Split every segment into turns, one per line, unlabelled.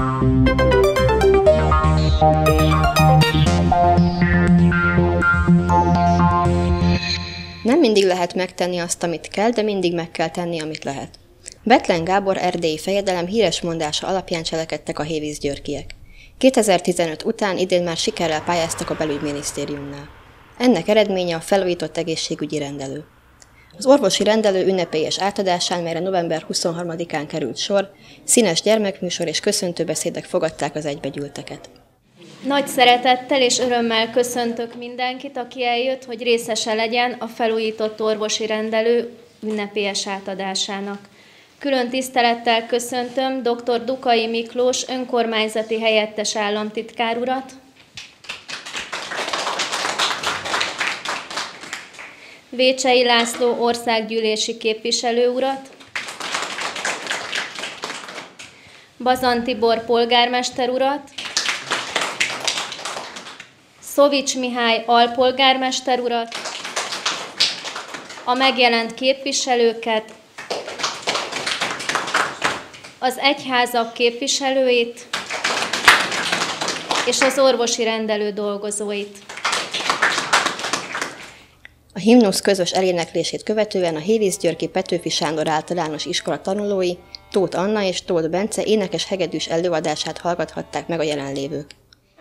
Nem mindig lehet megtenni azt, amit kell, de mindig meg kell tenni, amit lehet. Bethlen Gábor erdélyi fejedelem híres mondása alapján cselekedtek a hévízgyörkiek. 2015 után idén már sikerrel pályáztak a belügyminisztériumnál. Ennek eredménye a felújított egészségügyi rendelő. Az orvosi rendelő ünnepélyes átadásán, melyre november 23-án került sor, színes gyermekműsor és köszöntőbeszédek fogadták az egybegyűlteket.
Nagy szeretettel és örömmel köszöntök mindenkit, aki eljött, hogy részese legyen a felújított orvosi rendelő ünnepélyes átadásának. Külön tisztelettel köszöntöm dr. Dukai Miklós önkormányzati helyettes államtitkár urat, Vécsei László országgyűlési képviselő urat, Bazan Tibor polgármester urat, Szovics Mihály alpolgármester urat, a megjelent képviselőket, az egyházak képviselőit és az orvosi rendelő dolgozóit.
A himnusz közös eléneklését követően a hévízgyörki Petőfi Sándor általános iskola tanulói, Tóth Anna és Tóth Bence énekes hegedűs előadását hallgathatták meg a jelenlévők.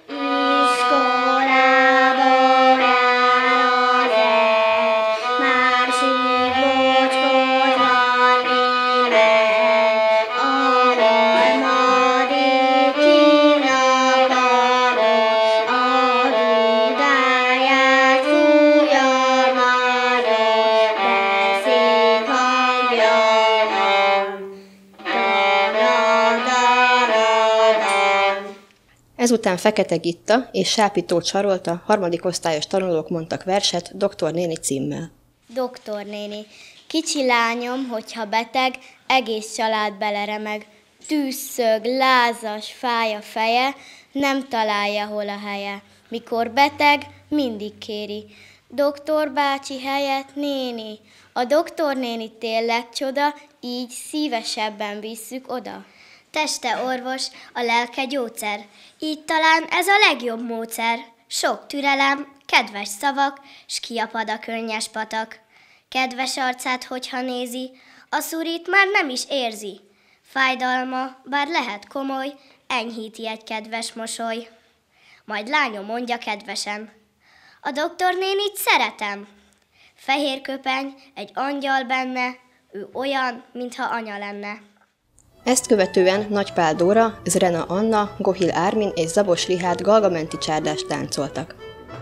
Ezután Fekete Gitta és Sápi Tóth Sarolta harmadikosztályos tanulók mondtak verset Doktor néni címmel.
Doktor néni, kicsi lányom, hogyha beteg, egész család beleremeg. Tűzszög, lázas, fáj a feje, nem találja hol a helye. Mikor beteg, mindig kéri. Doktor bácsi helyett néni. A doktor néni tényleg csoda, így szívesebben visszük oda.
Teste orvos, a lelke gyógyszer, így talán ez a legjobb módszer. Sok türelem, kedves szavak, s kiapad a könnyes patak. Kedves arcát, hogyha nézi, a szurit már nem is érzi. Fájdalma, bár lehet komoly, enyhíti egy kedves mosoly. Majd lányom mondja kedvesen, a doktor nénit szeretem. Fehér köpeny, egy angyal benne, ő olyan, mintha anya lenne.
Ezt követően Nagy Pál Dóra, Zrena Anna, Gohil Ármin és Zabos Rihárd galgamenti csárdást táncoltak.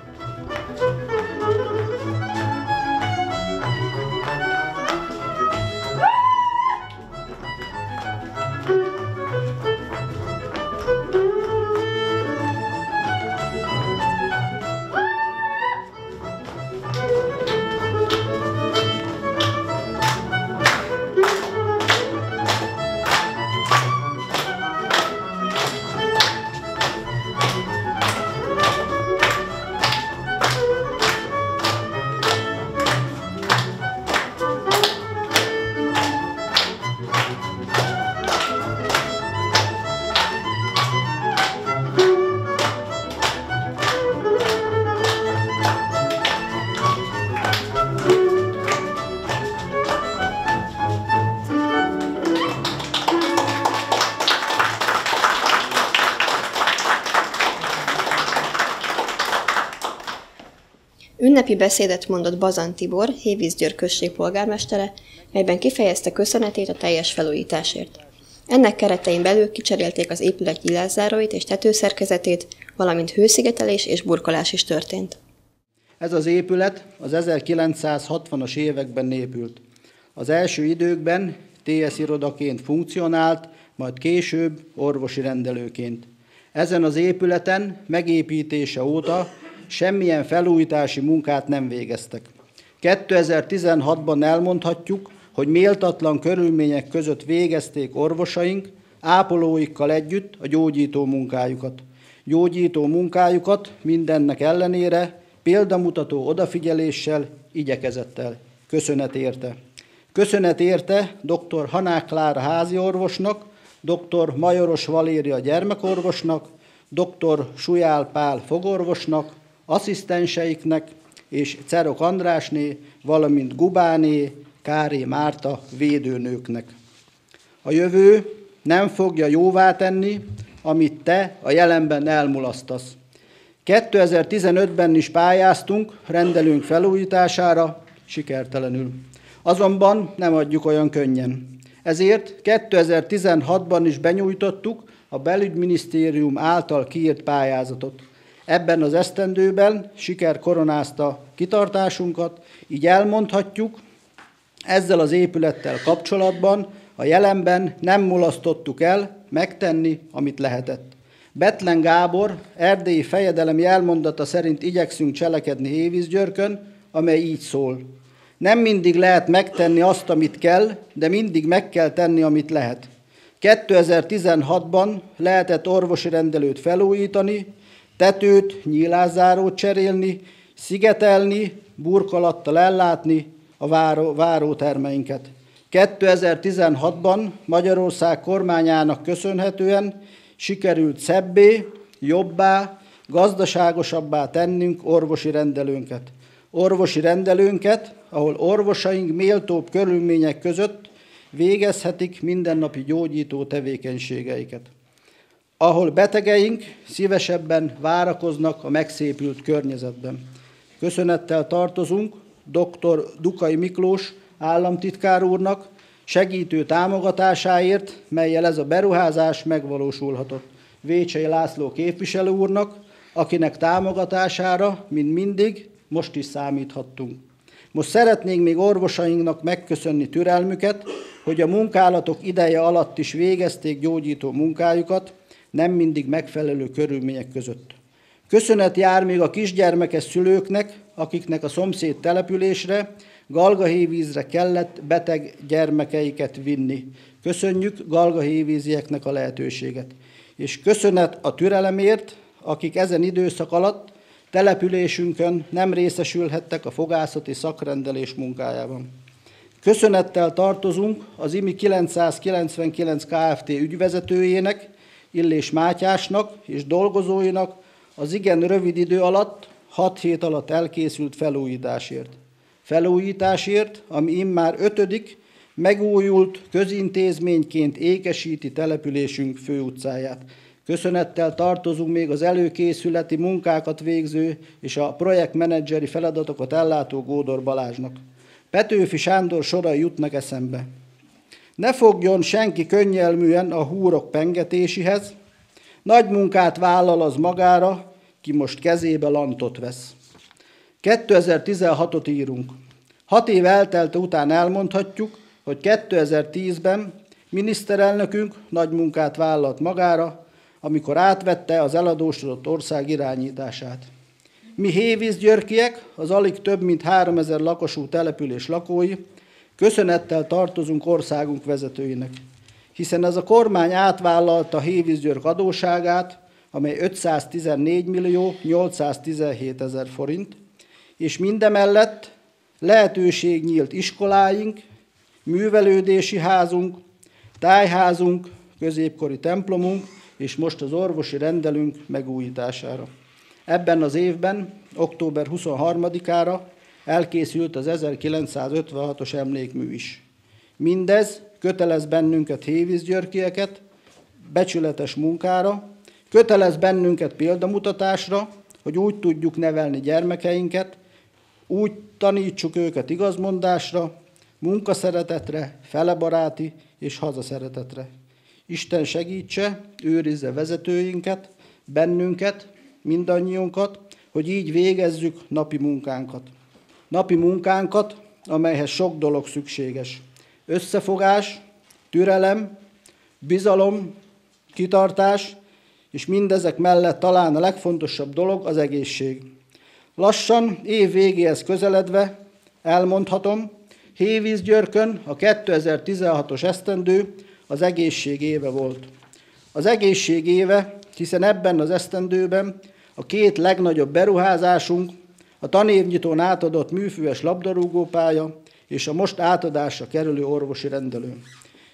Ünnepi beszédet mondott Bazan Tibor, Hévízgyőr község polgármestere, melyben kifejezte köszönetét a teljes felújításért. Ennek keretein belül kicserélték az épület nyilászáróit és tetőszerkezetét, valamint hőszigetelés és burkolás is történt.
Ez az épület az 1960-as években épült. Az első időkben TS irodaként funkcionált, majd később orvosi rendelőként. Ezen az épületen megépítése óta semmilyen felújítási munkát nem végeztek. 2016-ban elmondhatjuk, hogy méltatlan körülmények között végezték orvosaink, ápolóikkal együtt a gyógyító munkájukat. Gyógyító munkájukat mindennek ellenére példamutató odafigyeléssel, igyekezettel. Köszönet érte. Köszönet érte dr. Hanák Klára háziorvosnak, dr. Majoros Valéria gyermekorvosnak, dr. Sujál Pál fogorvosnak, asszisztenseiknek és Cerok Andrásné, valamint Gubáné, Káré Márta védőnőknek. A jövő nem fogja jóvá tenni, amit te a jelenben elmulasztasz. 2015-ben is pályáztunk rendelőnk felújítására, sikertelenül. Azonban nem adjuk olyan könnyen. Ezért 2016-ban is benyújtottuk a belügyminisztérium által kiírt pályázatot. Ebben az esztendőben siker koronázta kitartásunkat, így elmondhatjuk, ezzel az épülettel kapcsolatban a jelenben nem mulasztottuk el megtenni, amit lehetett. Bethlen Gábor erdélyi fejedelem jelmondata szerint igyekszünk cselekedni Hévízgyörkön, amely így szól. Nem mindig lehet megtenni azt, amit kell, de mindig meg kell tenni, amit lehet. 2016-ban lehetett orvosi rendelőt felújítani, tetőt, nyílászárót cserélni, szigetelni, burkolattal ellátni a várótermeinket. 2016-ban Magyarország kormányának köszönhetően sikerült szebbé, jobbá, gazdaságosabbá tennünk orvosi rendelőnket. Orvosi rendelőnket, ahol orvosaink méltóbb körülmények között végezhetik mindennapi gyógyító tevékenységeiket. Ahol betegeink szívesebben várakoznak a megszépült környezetben. Köszönettel tartozunk dr. Dukai Miklós államtitkár úrnak segítő támogatásáért, mellyel ez a beruházás megvalósulhatott. Vécsei László képviselő úrnak, akinek támogatására, mint mindig, most is számíthattunk. Most szeretnénk még orvosainknak megköszönni türelmüket, hogy a munkálatok ideje alatt is végezték gyógyító munkájukat, nem mindig megfelelő körülmények között. Köszönet jár még a kisgyermekes szülőknek, akiknek a szomszéd településre, Galgahévízre kellett beteg gyermekeiket vinni. Köszönjük galgahévízieknek a lehetőséget. És köszönet a türelemért, akik ezen időszak alatt településünkön nem részesülhettek a fogászati szakrendelés munkájában. Köszönettel tartozunk az IMI 999 Kft. Ügyvezetőjének, Illés Mátyásnak és dolgozóinak az igen rövid idő alatt, 6 hét alatt elkészült felújításért. Felújításért, ami immár 5. megújult közintézményként ékesíti településünk főutcáját. Köszönettel tartozunk még az előkészületi munkákat végző és a projektmenedzseri feladatokat ellátó Gódor Balázsnak. Petőfi Sándor sorai jutnak eszembe. Ne fogjon senki könnyelműen a húrok pengetéséhez, nagy munkát vállal az magára, ki most kezébe lantot vesz. 2016-ot írunk. 6 év eltelte után elmondhatjuk, hogy 2010-ben miniszterelnökünk nagy munkát vállalt magára, amikor átvette az eladósodott ország irányítását. Mi hévízgyörkiek, az alig több mint 3000 lakosú település lakói, köszönettel tartozunk országunk vezetőinek, hiszen ez a kormány átvállalta Hévízgyörk adósságát, amely 514.817.000 forint, és mindemellett lehetőség nyílt iskoláink, művelődési házunk, tájházunk, középkori templomunk, és most az orvosi rendelünk megújítására. Ebben az évben, október 23-ára elkészült az 1956-os emlékmű is. Mindez kötelez bennünket hévízgyörkieket becsületes munkára, kötelez bennünket példamutatásra, hogy úgy tudjuk nevelni gyermekeinket, úgy tanítsuk őket igazmondásra, munkaszeretetre, felebaráti és hazaszeretetre. Isten segítse, őrizze vezetőinket, bennünket, mindannyiunkat, hogy így végezzük napi munkánkat. Napi munkánkat, amelyhez sok dolog szükséges. Összefogás, türelem, bizalom, kitartás, és mindezek mellett talán a legfontosabb dolog az egészség. Lassan, év végéhez közeledve elmondhatom, Hévízgyörkön a 2016-os esztendő az egészség éve volt. Az egészség éve, hiszen ebben az esztendőben a 2 legnagyobb beruházásunk, a tanévnyitón átadott műfüves labdarúgópálya és a most átadásra kerülő orvosi rendelő.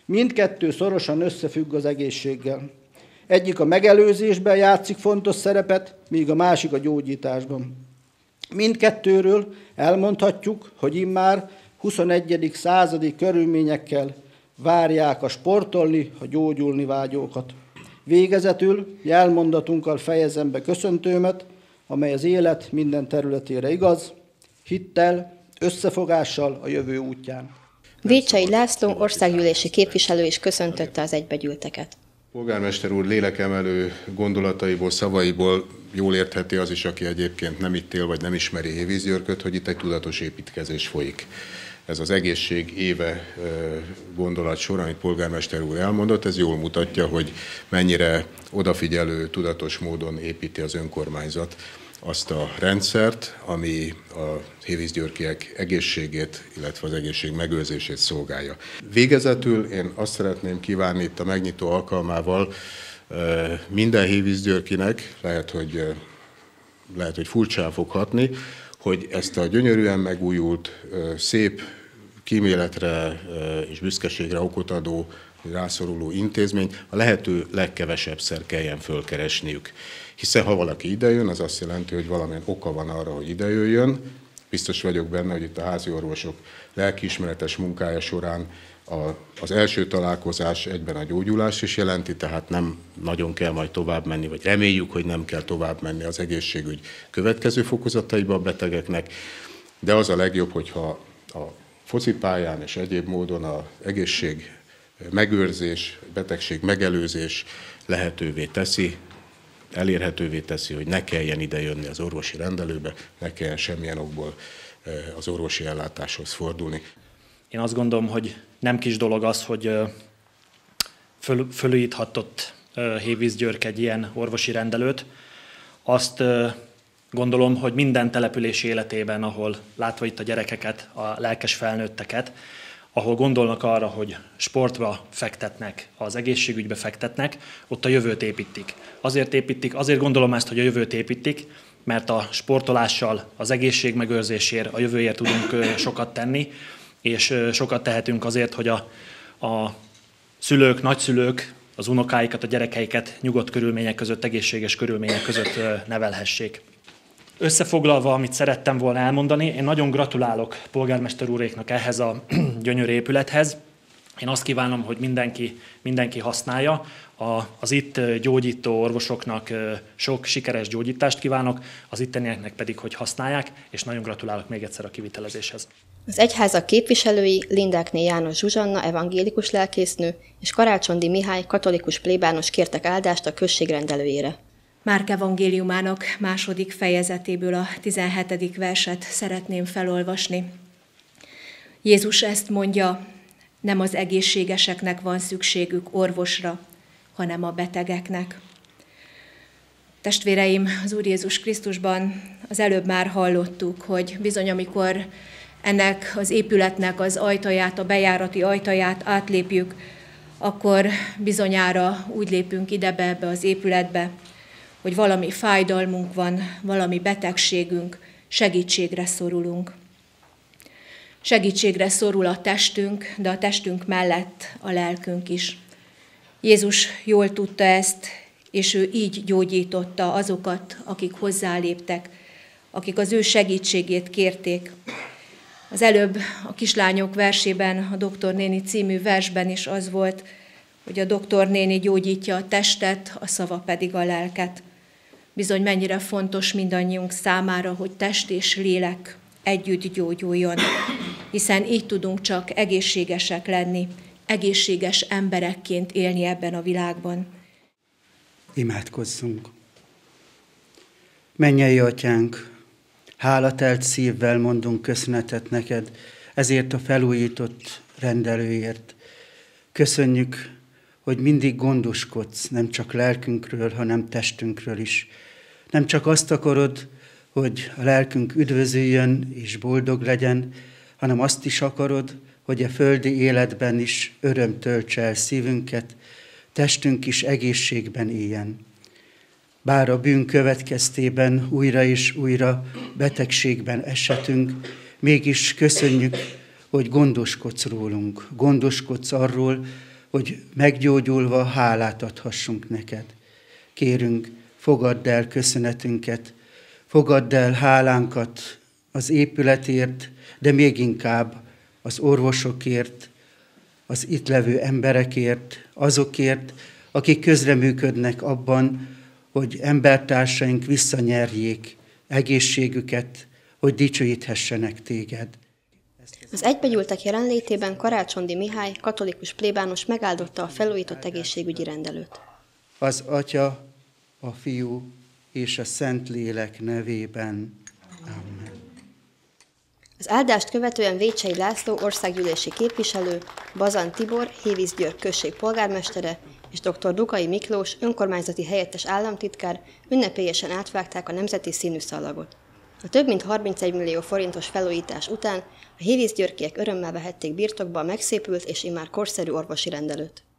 Mindkettő szorosan összefügg az egészséggel. Egyik a megelőzésben játszik fontos szerepet, míg a másik a gyógyításban. Mindkettőről elmondhatjuk, hogy immár 21. századi körülményekkel várják a sportolni, a gyógyulni vágyókat. Végezetül jelmondatunkkal fejezem be köszöntőmet, amely az élet minden területére igaz, hittel, összefogással a jövő útján.
Vécsei László országgyűlési képviselő is köszöntötte az egybegyűlteket.
Polgármester úr lélekemelő gondolataiból, szavaiból jól értheti az is, aki egyébként nem itt él, vagy nem ismeri Hévíz Györköt, hogy itt egy tudatos építkezés folyik. Ez az egészség éve gondolat sor, amit polgármester úr elmondott, ez jól mutatja, hogy mennyire odafigyelő, tudatos módon építi az önkormányzat azt a rendszert, ami a hévízgyörkiek egészségét, illetve az egészség megőrzését szolgálja. Végezetül én azt szeretném kívánni itt a megnyitó alkalmával minden hévízgyörkinek, lehet, hogy furcsán fog hatni, hogy ezt a gyönyörűen megújult, szép kíméletre és büszkeségre okot adó, rászoruló intézményt a lehető legkevesebbszer kelljen fölkeresniük. Hiszen ha valaki idejön, az azt jelenti, hogy valamilyen oka van arra, hogy idejöjjön. Biztos vagyok benne, hogy itt a házi orvosok lelkiismeretes munkája során az első találkozás egyben a gyógyulás is jelenti, tehát nem nagyon kell majd tovább menni, vagy reméljük, hogy nem kell tovább menni az egészségügy következő fokozataiba a betegeknek, de az a legjobb, hogyha a focipályán és egyéb módon az egészség megőrzés, betegség megelőzés lehetővé teszi, elérhetővé teszi, hogy ne kelljen idejönni az orvosi rendelőbe, ne kelljen semmilyen okból az orvosi ellátáshoz fordulni.
Én azt gondolom, hogy nem kis dolog az, hogy fölújíthatott Hévíz Györk egy ilyen orvosi rendelőt. Azt gondolom, hogy minden település életében, ahol látva itt a gyerekeket, a lelkes felnőtteket, ahol gondolnak arra, hogy sportra fektetnek, az egészségügybe fektetnek, ott a jövőt építik. Azért gondolom ezt, hogy a jövőt építik, mert a sportolással, az egészség megőrzésért, a jövőért tudunk sokat tenni, és sokat tehetünk azért, hogy a szülők, nagyszülők az unokáikat, a gyerekeiket nyugodt körülmények között, egészséges körülmények között nevelhessék. Összefoglalva, amit szerettem volna elmondani, én nagyon gratulálok polgármester úréknak ehhez a gyönyörű épülethez. Én azt kívánom, hogy mindenki használja. Az itt gyógyító orvosoknak sok sikeres gyógyítást kívánok, az ittenieknek pedig, hogy használják, és nagyon gratulálok még egyszer a kivitelezéshez.
Az egyházak képviselői Lindákné János Zsuzsanna evangélikus lelkésznő és Karácsondi Mihály katolikus plébános kértek áldást a község rendelőjére.
Márk evangéliumának második fejezetéből a 17. verset szeretném felolvasni. Jézus ezt mondja, nem az egészségeseknek van szükségük orvosra, hanem a betegeknek. Testvéreim, az Úr Jézus Krisztusban az előbb már hallottuk, hogy bizony amikor ennek az épületnek az ajtaját, a bejárati ajtaját átlépjük, akkor bizonyára úgy lépünk ebbe az épületbe, hogy valami fájdalmunk van, valami betegségünk, segítségre szorulunk. Segítségre szorul a testünk, de a testünk mellett a lelkünk is. Jézus jól tudta ezt, és ő így gyógyította azokat, akik hozzáléptek, akik az ő segítségét kérték. Az előbb a kislányok versében, a Doktor néni című versben is az volt, hogy a Doktor néni gyógyítja a testet, a szava pedig a lelket. Bizony mennyire fontos mindannyiunk számára, hogy test és lélek együtt gyógyuljon, hiszen így tudunk csak egészségesek lenni, egészséges emberekként élni ebben a világban.
Imádkozzunk! Mennyei Atyánk, hálatelt szívvel mondunk köszönetet neked, ezért a felújított rendelőért. Köszönjük, hogy mindig gondoskodsz, nem csak lelkünkről, hanem testünkről is. Nem csak azt akarod, hogy a lelkünk üdvözüljön és boldog legyen, hanem azt is akarod, hogy a földi életben is öröm töltse el szívünket, testünk is egészségben éljen. Bár a bűn következtében újra és újra betegségben esetünk, mégis köszönjük, hogy gondoskodsz rólunk, gondoskodsz arról, hogy meggyógyulva hálát adhassunk neked. Kérünk, fogadd el köszönetünket, fogadd el hálánkat az épületért, de még inkább az orvosokért, az itt levő emberekért, azokért, akik közreműködnek abban, hogy embertársaink visszanyerjék egészségüket, hogy dicsőíthessenek téged.
Az egybegyűltek jelenlétében Karácsondi Mihály, katolikus plébános megáldotta a felújított egészségügyi rendelőt.
Az Atya, a Fiú és a Szentlélek nevében. Amen.
Az áldást követően Vécsei László országgyűlési képviselő, Bazan Tibor, Hévízgyörgy község polgármestere és dr. Dukai Miklós önkormányzati helyettes államtitkár ünnepélyesen átvágták a nemzeti színű szallagot. A több mint 31 millió forintos felújítás után a hévízgyörgyiek örömmel vehették birtokba a megszépült és immár korszerű orvosi rendelőt.